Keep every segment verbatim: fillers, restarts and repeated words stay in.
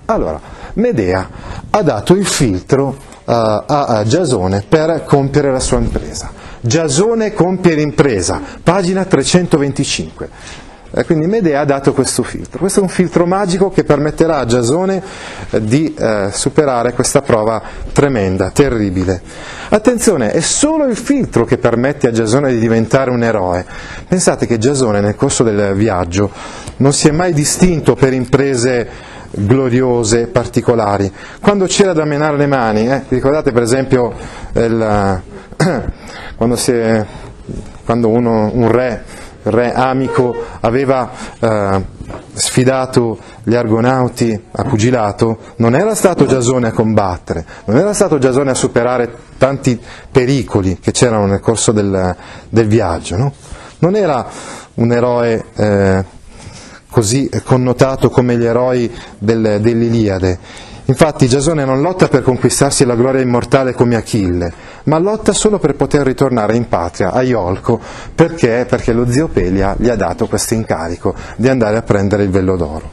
Allora, Medea ha dato il filtro uh, a, a Giasone per compiere la sua impresa. Giasone compie l'impresa, pagina trecentoventicinque. E quindi Medea ha dato questo filtro. Questo è un filtro magico che permetterà a Giasone eh, di eh, superare questa prova tremenda, terribile. Attenzione, è solo il filtro che permette a Giasone di diventare un eroe. Pensate che Giasone nel corso del viaggio non si è mai distinto per imprese gloriose, particolari. Quando c'era da menare le mani, eh, ricordate per esempio il, quando, si è, quando uno, un re, il re Amico, aveva eh, sfidato gli Argonauti a pugilato, non era stato Giasone a combattere, non era stato Giasone a superare tanti pericoli che c'erano nel corso del, del viaggio, no? Non era un eroe eh, così connotato come gli eroi del, dell'Iliade. Infatti Giasone non lotta per conquistarsi la gloria immortale come Achille, ma lotta solo per poter ritornare in patria, a Iolco. Perché? Perché lo zio Pelia gli ha dato questo incarico di andare a prendere il vello d'oro.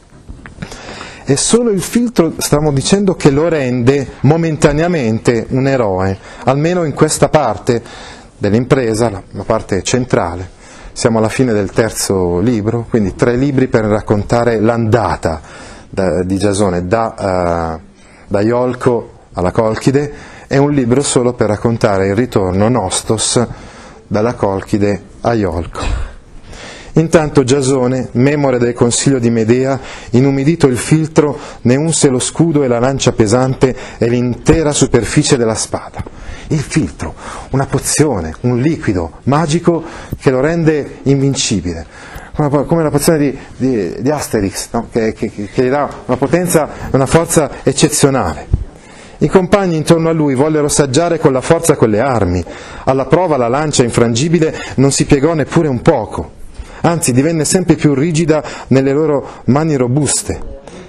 E solo il filtro, stiamo dicendo, che lo rende momentaneamente un eroe, almeno in questa parte dell'impresa, la, la parte centrale. Siamo alla fine del terzo libro, quindi tre libri per raccontare l'andata da, di Giasone da, uh, da Iolco alla Colchide, e un libro solo per raccontare il ritorno Nostos dalla Colchide a Iolco. Intanto Giasone, memore del consiglio di Medea, inumidito il filtro, ne unse lo scudo e la lancia pesante e l'intera superficie della spada. Il filtro, una pozione, un liquido magico che lo rende invincibile, come la pozione di, di, di Asterix, no? che, che, che gli dà una potenza e una forza eccezionale. I compagni intorno a lui vollero saggiare con la forza quelle armi. Alla prova la lancia infrangibile non si piegò neppure un poco, anzi divenne sempre più rigida nelle loro mani robuste.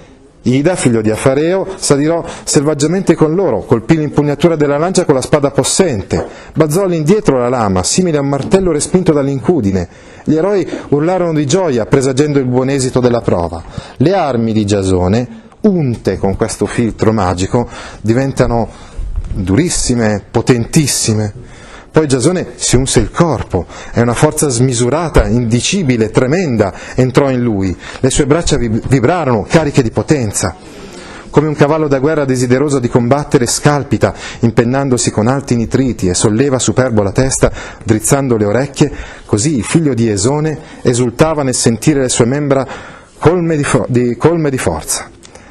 Ida, figlio di Afareo, s'adirò selvaggiamente con loro, colpì l'impugnatura della lancia con la spada possente, balzò all'indietro la lama, simile a un martello respinto dall'incudine. Gli eroi urlarono di gioia, presagendo il buon esito della prova. Le armi di Giasone, unte con questo filtro magico, diventano durissime, potentissime. Poi Giasone si unse il corpo, e una forza smisurata, indicibile, tremenda entrò in lui. Le sue braccia vibrarono, cariche di potenza. Come un cavallo da guerra desideroso di combattere scalpita, impennandosi con alti nitriti, e solleva superbo la testa, drizzando le orecchie, così il figlio di Esone esultava nel sentire le sue membra colme di, fo- di, colme di forza.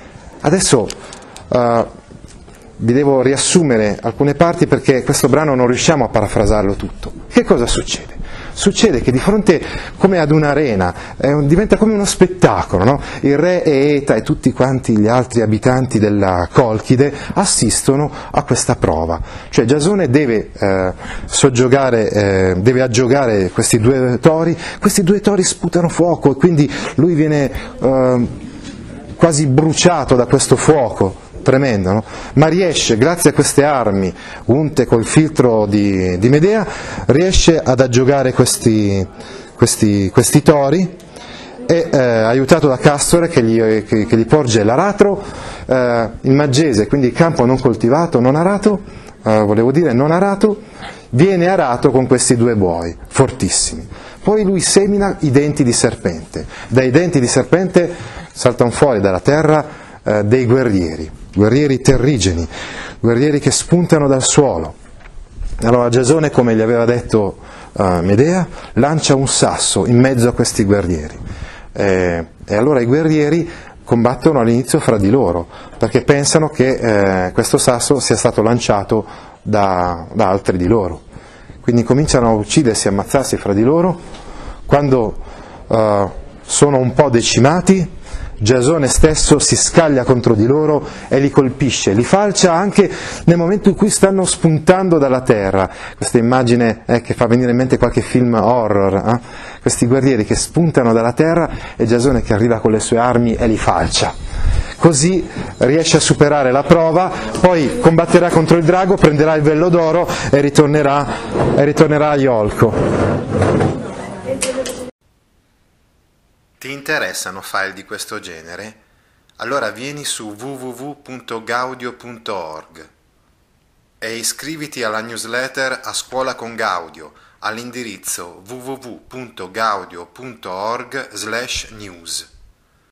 Adesso uh, vi devo riassumere alcune parti, perché questo brano non riusciamo a parafrasarlo tutto. Che cosa succede? Succede che di fronte, come ad un'arena, eh, diventa come uno spettacolo, no? Il re e Eta e tutti quanti gli altri abitanti della Colchide assistono a questa prova. Cioè Giasone deve eh, soggiogare, eh, deve aggiogare questi due tori, questi due tori sputano fuoco e quindi lui viene eh, quasi bruciato da questo fuoco. Tremendo, no? Ma riesce, grazie a queste armi unte col filtro di, di Medea, riesce ad aggiogare questi, questi, questi tori, e eh, aiutato da Castore che gli, che, che gli porge l'aratro, eh, il maggese, quindi il campo non coltivato, non arato, eh, volevo dire non arato, viene arato con questi due buoi, fortissimi. Poi lui semina i denti di serpente, dai denti di serpente saltano fuori dalla terra eh, dei guerrieri, guerrieri terrigeni, guerrieri che spuntano dal suolo. Allora Giasone, come gli aveva detto uh, Medea, lancia un sasso in mezzo a questi guerrieri, eh, e allora i guerrieri combattono all'inizio fra di loro, perché pensano che eh, questo sasso sia stato lanciato da, da altri di loro. Quindi cominciano a uccidersi, a ammazzarsi fra di loro. Quando uh, sono un po' decimati, Giasone stesso si scaglia contro di loro e li colpisce, li falcia anche nel momento in cui stanno spuntando dalla terra. Questa immagine eh, che fa venire in mente qualche film horror, eh? Questi guerrieri che spuntano dalla terra e Giasone che arriva con le sue armi e li falcia. Così riesce a superare la prova, poi combatterà contro il drago, prenderà il vello d'oro e ritornerà, e ritornerà a Iolco. Ti interessano file di questo genere? allora vieni su w w w punto gaudio punto org e iscriviti alla newsletter A Scuola con Gaudio all'indirizzo w w w punto gaudio punto org slash news.